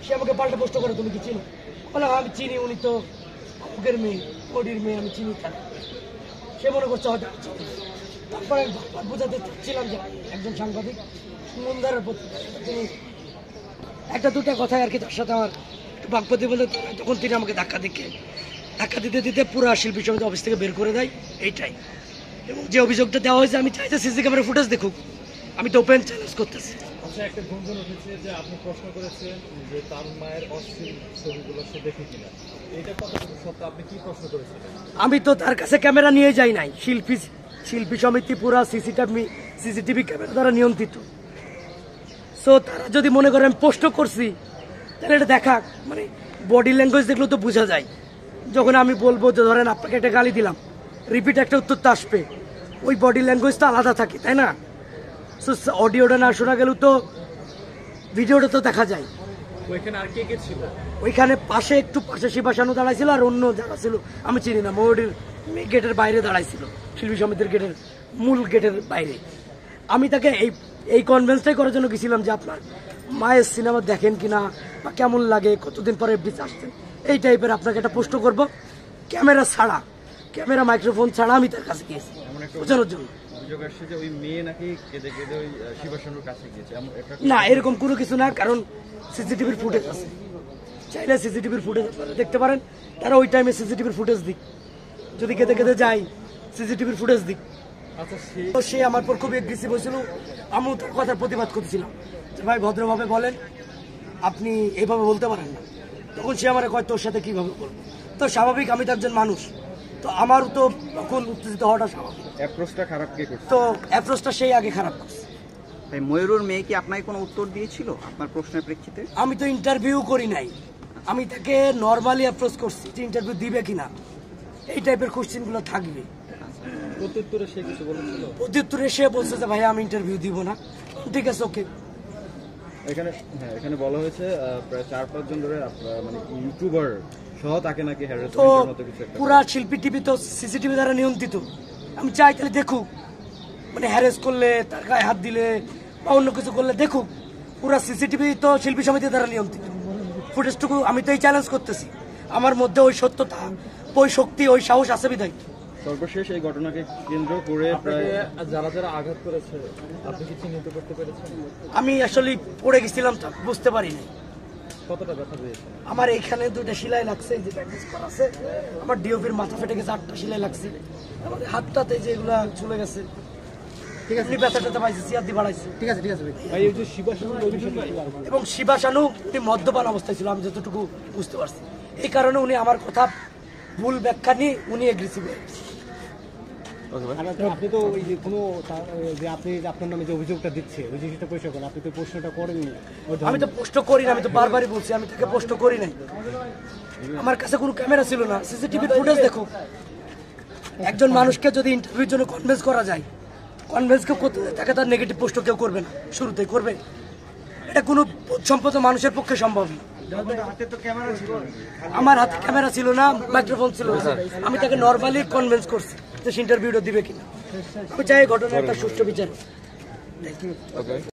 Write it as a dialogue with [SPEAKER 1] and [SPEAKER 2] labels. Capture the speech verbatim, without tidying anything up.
[SPEAKER 1] সে আমাকে পাল্টা প্রশ্ন করে তুমি কি চিনো? বলে আমি চিনি, উনি তো অমুকের মেয়ে, ওডির মেয়ে, আমি চিনি তার। সে মনে করছে হয়তো চিনি। তারপরে বোঝাতে চাচ্ছিলাম যে একজন সাংবাদিক সুমনদারের প্রতি তিনি একটা দুটা কথায় আর কি তার সাথে আমার বাক প্রতিবন্ধক, তখন তিনি আমাকে ধাক্কা দিকে ধাক্কা দিতে দিতে পুরো শিল্পী সমিতি অফিস থেকে বের করে দেয়। এইটাই, এবং যে অভিযোগটা দেওয়া হয়েছে আমি চাইতে সিসি ক্যামেরা ফুটেজ দেখুক, আমি তো ওপেন চ্যালেঞ্জ করতেছি।
[SPEAKER 2] আচ্ছা, একটা গুঞ্জন উঠেছে যে আপনি প্রশ্ন করেছেন যে তার মায়ের অশ্লীল ছবিগুলো সে দেখে কিনা, এটা কতটুকু সত্য? আপনি কি প্রশ্ন করেছিলেন?
[SPEAKER 1] আমি তো তার কাছে ক্যামেরা নিয়ে যাই নাই। শিল্পী শিল্পী সমিতি পুরা সিসিটিভি সিসিটিভি ক্যামেরা দ্বারা নিয়ন্ত্রিত। সো তারা যদি মনে করেন আমি পোস্ট করছি, তাহলে এটা দেখা মানে বডি ল্যাঙ্গুয়েজ দেখলেও তো বোঝা যায়। যখন আমি বলবো যে ধরেন আপনাকে একটা গালি দিলাম, রিপিট একটা উত্তর তো আসবে, ওই বডি ল্যাঙ্গুয়েজ তো আলাদা থাকে, তাই না? সো অডিওটা না শোনা গেলেও তো ভিডিওটা তো দেখা যায়।
[SPEAKER 2] ওইখানে আর কে কে ছিল?
[SPEAKER 1] ওইখানে পাশে একটু পাশে শিবাসানু দাঁড়াইছিল, আর অন্য যারা ছিল আমি চিনি না, ময়ূরের গেটের বাইরে দাঁড়াইছিল, শিল্পী সমিতির গেটের মূল গেটের বাইরে। আমি তাকে এই এই কনভেন্সটাই করার জন্য গেছিলাম যে আপনার মায়ের সিনেমা দেখেন কিনা, বা কেমন লাগে, কতদিন পরে এফডিস আসছেন, এই টাইপের আপনাকে একটা পোস্ট করব ক্যামেরা ছাড়া, ক্যামেরা মাইক্রোফোন ছাড়া আমি তার কাছে গিয়েছি বোঝানোর জন্য। না, এরকম কোনো কিছু না, কারণ সিসিটিভির ফুটেজ আছে, চাইলে সিসিটিভির ফুটেজ দেখতে পারেন। তারা ওই টাইমে সিসিটিভির ফুটেজ দিক, যদি কেঁদে কেঁদে যাই সিসিটিভির ফুটেজ দিক। তো সে আমার পর খুবই এগ্রেসিভ হয়েছিল, আমিও তার কথার প্রতিবাদ করছিলাম যে ভাই ভদ্রভাবে বলেন, আপনি এইভাবে বলতে পারেন না। তখন সে আমার কয় তোর সাথে কিভাবে বলবো? তো স্বাভাবিক, আমি তো একজন মানুষ, তো আমারও তো তখন উত্তেজিত হওয়াটা স্বাভাবিক।
[SPEAKER 3] অ্যাপ্রোচটা খারাপ কে করছে?
[SPEAKER 1] তো অ্যাপ্রোচটা সেই আগে খারাপ করছে।
[SPEAKER 4] তাই ময়ূরের মেয়ে কি আপনাকে কোনো উত্তর দিয়েছিল আপনার প্রশ্নের প্রেক্ষিতে?
[SPEAKER 1] আমি তো ইন্টারভিউ করি নাই, আমি তাকে নর্মালি অ্যাপ্রোচ করছি যে ইন্টারভিউ দিবে কিনা, এই টাইপের কোশ্চেনগুলো থাকবে।
[SPEAKER 2] প্রত্যুত্তরে সে কিছু বলেছিল?
[SPEAKER 1] প্রত্যুত্তরে সে বলছে যে ভাইয়া আমি ইন্টারভিউ দিব না। ঠিক আছে, ওকে।
[SPEAKER 3] এখানে হ্যাঁ এখানে বলা হয়েছে প্রায় চার পাঁচ জন ধরে মানে ইউটিউবার সহ তাকে নাকি হ্যারাসমেন্টের মতো কিছু একটা।
[SPEAKER 1] পুরা শিল্পী টিভি তো সিসিটিভি দ্বারা নিয়ন্ত্রিত। আমি চাই তাহলে দেখুক, মানে হ্যারেস করলে, তার গায়ে হাত দিলে বা অন্য কিছু করলে দেখুক। পুরা সিসিটিভি তো শিল্পী সমিতি দ্বারা নিয়ন্ত্রিত। ফুটেজটুকু আমি তো এই চ্যালেঞ্জ করতেছি, আমার মধ্যে ওই সত্যতা, ওই শক্তি, ওই সাহস আছে বিধায়।
[SPEAKER 3] সর্বশেষ এই ঘটনাকে কেন্দ্র করে প্রায়
[SPEAKER 2] যারা যারা আঘাত করেছে আপনি কি চিহ্নিত করতে পেরেছেন?
[SPEAKER 1] আমি আসলে পড়ে গেছিলাম, বুঝতে পারিনি।
[SPEAKER 2] কতটা ব্যথা পেয়েছে?
[SPEAKER 1] আমার এইখানে দুটো সেলাই লাগছে, এই যে ব্যান্ডেজ করা আছে। আমার ডিওপির মাথা ফেটে গেছে, আটটা সেলাই লাগছে। আমাদের হাতটাতে যেগুলা চলে গেছে, ঠিক আছে, ব্যথা ট্যাথা পাইছে, সিয়ার দিয়ে বাড়াইছে। ঠিক আছে, ঠিক আছে ভাই। এই যে শিবাসানু এবং শিবাসানু উনি মদ্যপান অবস্থায় ছিল, আমি যতটুকু বুঝতে পারছি। এই কারণে উনি আমার কথা ভুল ব্যাখ্যা নিয়ে উনি এগ্রেসিভ হয়ে গেছে।
[SPEAKER 5] আপনি তো ওই যে কোনো যে আপনি আপনার নামে যে অভিযোগটা দিচ্ছে ওই জিনিসটা পরিষ্কার করেন, আপনি তো প্রশ্নটা করেননি।
[SPEAKER 1] আমি তো পোস্ট করি না, আমি তো বারবারই বলছি আমি তাকে পোস্ট করি নাই। আমার কাছে কোনো ক্যামেরা ছিল না, সিসিটিভি ফুটেজ দেখো। একজন মানুষকে যদি ইন্টারভিউর জন্য কনভিন্স করা যায়, কনভিন্স কেউ করতে তাকে তার নেগেটিভ পোস্ট কেউ করবে না, শুরুতেই করবে? এটা কোনো সম্পদ মানুষের পক্ষে সম্ভব না। আমার হাতে ক্যামেরা ছিল না, মাইক্রোফোন ছিল না, আমি তাকে নর্মালি কনভিন্স করছি যে ইন্টারভিউটা দিবে কিনা। আমি চাই ঘটনার একটা সুষ্ঠু বিচার।